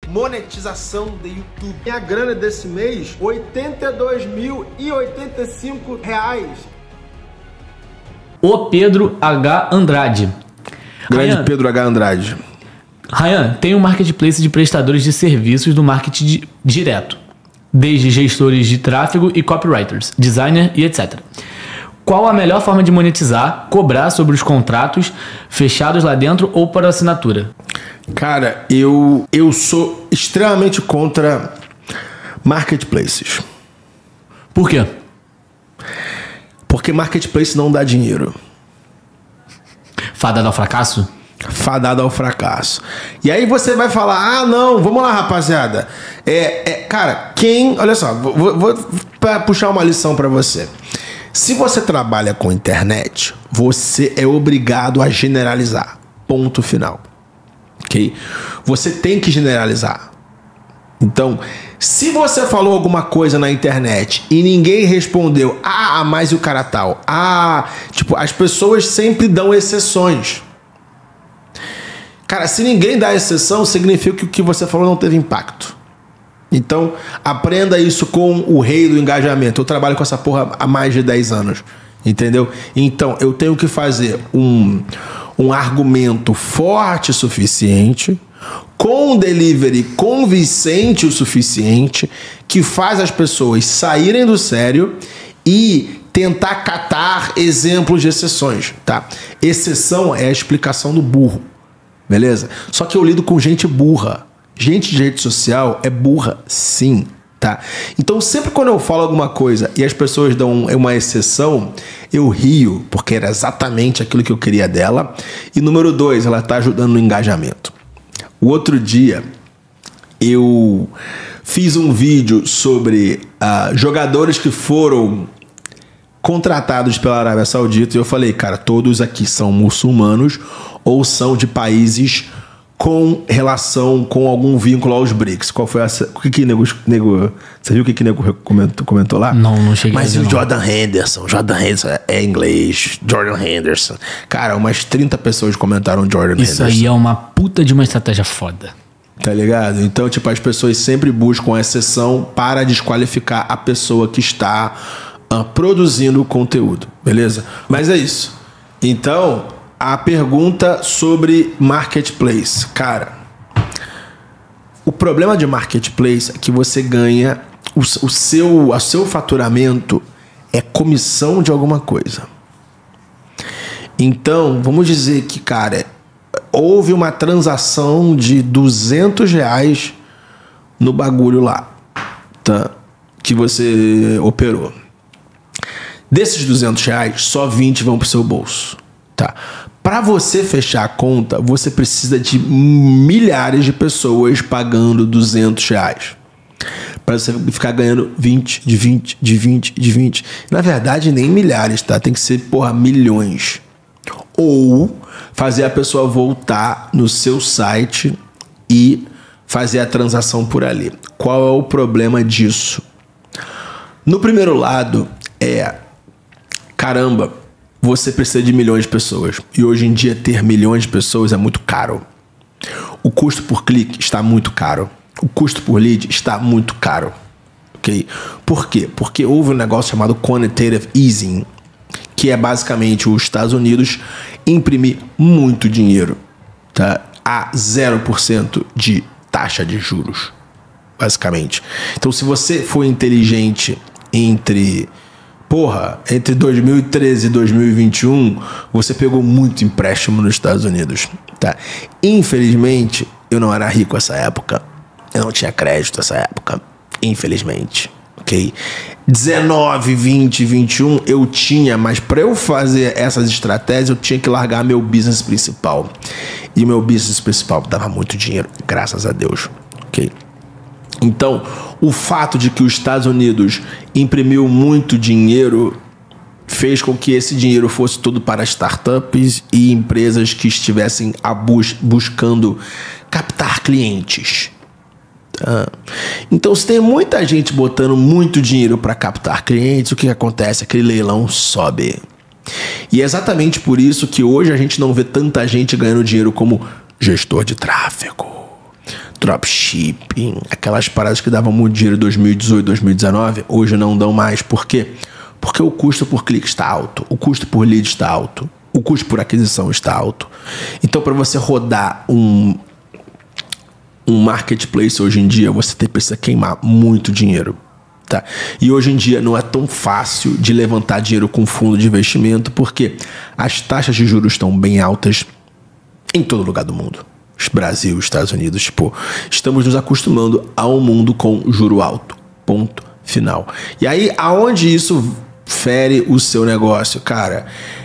monetização do YouTube. Minha grana desse mês, R$ 82.085. O Pedro H. Andrade. Grande Ryan, Pedro H. Andrade. Ryan, tem um marketplace de prestadores de serviços do marketing direto, desde gestores de tráfego e copywriters, designer e etc. Qual a melhor forma de monetizar, cobrar sobre os contratos fechados lá dentro ou por assinatura? Cara, eu sou extremamente contra marketplaces. Por quê? Porque marketplace não dá dinheiro. Fadado ao fracasso? Fadado ao fracasso. E aí você vai falar, ah não, vamos lá rapaziada. Cara, olha só, vou puxar uma lição pra você. Se você trabalha com internet, você é obrigado a generalizar. Ponto final. Ok? Você tem que generalizar. Então, se você falou alguma coisa na internet e ninguém respondeu, mas o cara tal. Tipo, as pessoas sempre dão exceções. Cara, se ninguém dá exceção, significa que o que você falou não teve impacto. Então, aprenda isso com o rei do engajamento. Eu trabalho com essa porra há mais de 10 anos. Entendeu? Então, eu tenho que fazer um argumento forte o suficiente, com um delivery convincente o suficiente, que faz as pessoas saírem do sério e tentar catar exemplos de exceções, tá? Exceção é a explicação do burro, beleza? Só que eu lido com gente burra. Gente de rede social é burra, sim, tá? Então sempre quando eu falo alguma coisa e as pessoas dão uma exceção, eu rio, porque era exatamente aquilo que eu queria dela. E número 2, ela tá ajudando no engajamento. O outro dia, eu fiz um vídeo sobre jogadores que foram contratados pela Arábia Saudita e eu falei, cara, todos aqui são muçulmanos ou são de países com relação, com algum vínculo aos BRICS. Qual foi o que nego... Você viu o que nego comentou lá? Não cheguei Mas a ver, o Jordan Henderson é inglês. Jordan Henderson. Cara, umas 30 pessoas comentaram Jordan Henderson. Isso aí é uma puta de uma estratégia foda. Tá ligado? Então, tipo, as pessoas sempre buscam a exceção para desqualificar a pessoa que está produzindo o conteúdo. Beleza? Mas é isso. Então, a pergunta sobre marketplace. Cara, o problema de marketplace é que você ganha o seu faturamento é comissão de alguma coisa. Então, vamos dizer que, cara, houve uma transação de R$200 no bagulho lá, tá? Que você operou. Desses R$200, só 20 vão pro seu bolso, tá? Para você fechar a conta, você precisa de milhares de pessoas pagando R$200. Para você ficar ganhando 20, de 20, de 20, de 20. Na verdade, nem milhares, tá? Tem que ser, milhões. Ou fazer a pessoa voltar no seu site e fazer a transação por ali. Qual é o problema disso? No primeiro lado caramba, você precisa de milhões de pessoas. E hoje em dia ter milhões de pessoas é muito caro. O custo por clique está muito caro. O custo por lead está muito caro. Ok? Por quê? Porque houve um negócio chamado Quantitative Easing, que é basicamente os Estados Unidos imprimir muito dinheiro, tá? A 0% de taxa de juros, basicamente. Então, se você for inteligente entre 2013 e 2021, você pegou muito empréstimo nos Estados Unidos, tá? Infelizmente, eu não era rico nessa época. Eu não tinha crédito nessa época, infelizmente, ok? 19, 20, 21 eu tinha, mas para eu fazer essas estratégias eu tinha que largar meu business principal. E o meu business principal dava muito dinheiro, graças a Deus, ok? Então, o fato de que os Estados Unidos imprimiu muito dinheiro fez com que esse dinheiro fosse todo para startups e empresas que estivessem buscando captar clientes. Então, se tem muita gente botando muito dinheiro para captar clientes, o que acontece? Aquele leilão sobe. E é exatamente por isso que hoje a gente não vê tanta gente ganhando dinheiro como gestor de tráfego. dropshipping, aquelas paradas que davam muito dinheiro em 2018, 2019, hoje não dão mais. Por quê? Porque o custo por clique está alto, o custo por lead está alto, o custo por aquisição está alto. Então, para você rodar um marketplace hoje em dia, você precisa queimar muito dinheiro. Tá? E hoje em dia não é tão fácil de levantar dinheiro com fundo de investimento, porque as taxas de juros estão bem altas em todo lugar do mundo. Brasil, Estados Unidos, tipo, estamos nos acostumando a um mundo com juro alto. Ponto final. E aí, aonde isso fere o seu negócio? Cara,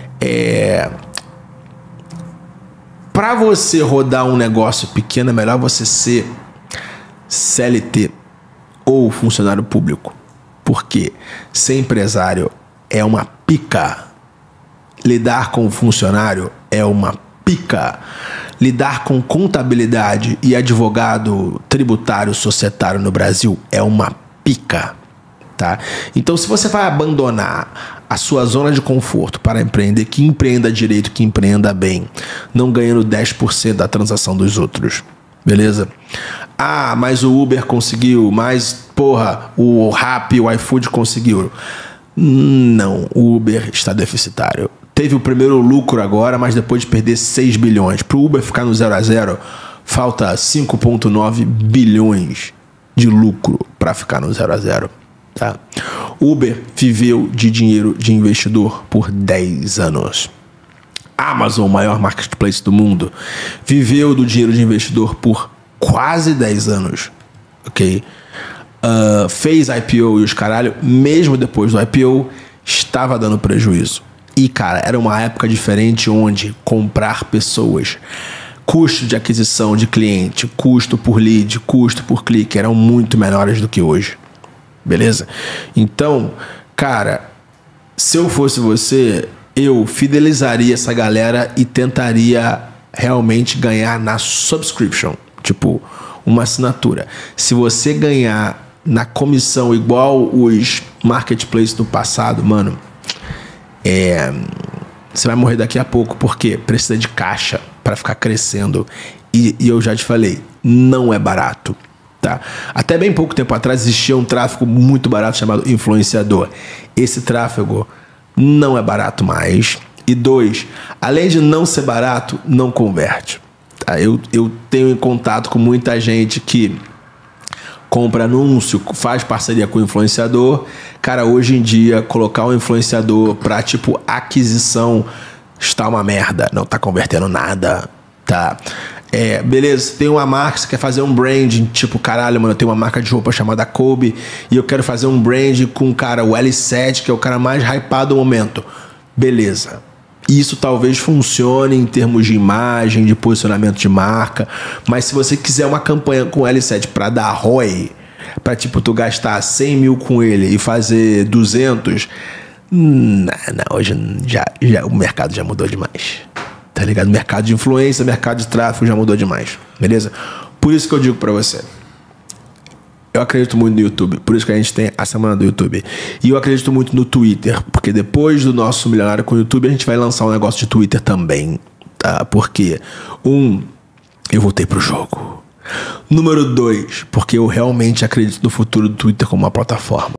para você rodar um negócio pequeno, é melhor você ser CLT ou funcionário público. Porque ser empresário é uma pica. Lidar com funcionário é uma pica. Lidar com contabilidade e advogado tributário societário no Brasil é uma pica. Tá? Então, se você vai abandonar a sua zona de conforto para empreender, que empreenda direito, que empreenda bem, não ganhando 10% da transação dos outros. Beleza? Ah, mas o Uber conseguiu, mas, porra, o Rappi, o iFood conseguiu. Não, o Uber está deficitário. Teve o primeiro lucro agora, mas depois de perder 6 bilhões. Para o Uber ficar no 0 a 0, falta 5,9 bilhões de lucro para ficar no 0 a 0. Tá? Uber viveu de dinheiro de investidor por 10 anos. Amazon, o maior marketplace do mundo, viveu do dinheiro de investidor por quase 10 anos. Ok? Fez IPO e os caralho, mesmo depois do IPO, estava dando prejuízo. E, cara, era uma época diferente onde comprar pessoas, custo de aquisição de cliente, custo por lead, custo por clique eram muito menores do que hoje. Beleza? Então, cara, se eu fosse você, eu fidelizaria essa galera e tentaria realmente ganhar na subscription. Tipo, uma assinatura. Se você ganhar na comissão igual os marketplaces do passado, mano, você vai morrer daqui a pouco, porque precisa de caixa para ficar crescendo. E eu já te falei, não é barato. Tá? Até bem pouco tempo atrás existia um tráfego muito barato chamado influenciador. Esse tráfego não é barato mais. E 2, além de não ser barato, não converte. Tá? Eu tenho em contato com muita gente que compra anúncio, faz parceria com o influenciador. Cara, hoje em dia, colocar um influenciador pra, tipo, aquisição está uma merda. Não tá convertendo nada, tá? Beleza, tem uma marca, você quer fazer um branding, tipo, caralho, mano, eu tenho uma marca de roupa chamada Kobe e eu quero fazer um branding com o cara, o L7, que é o cara mais hypado do momento. Beleza. Isso talvez funcione em termos de imagem, de posicionamento de marca, mas se você quiser uma campanha com o L7 pra dar ROI, pra, tipo, tu gastar 100 mil com ele e fazer 200, não, hoje já o mercado já mudou demais. Tá ligado? Mercado de influência, mercado de tráfego já mudou demais. Beleza? Por isso que eu digo pra você, eu acredito muito no YouTube. Por isso que a gente tem a semana do YouTube. E eu acredito muito no Twitter. Porque depois do nosso milionário com o YouTube, a gente vai lançar um negócio de Twitter também. Tá? Porque, eu voltei pro jogo. Número 2, porque eu realmente acredito no futuro do Twitter como uma plataforma.